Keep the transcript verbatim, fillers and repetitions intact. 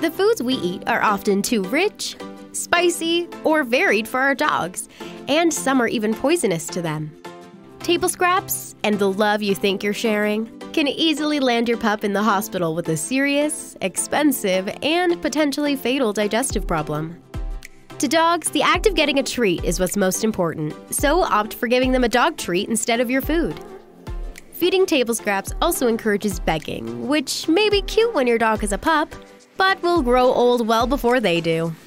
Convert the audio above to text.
The foods we eat are often too rich, spicy, or varied for our dogs, and some are even poisonous to them. Table scraps and the love you think you're sharing can easily land your pup in the hospital with a serious, expensive, and potentially fatal digestive problem. To dogs, the act of getting a treat is what's most important, so opt for giving them a dog treat instead of your food. Feeding table scraps also encourages begging, which may be cute when your dog is a pup, but will grow old well before they do.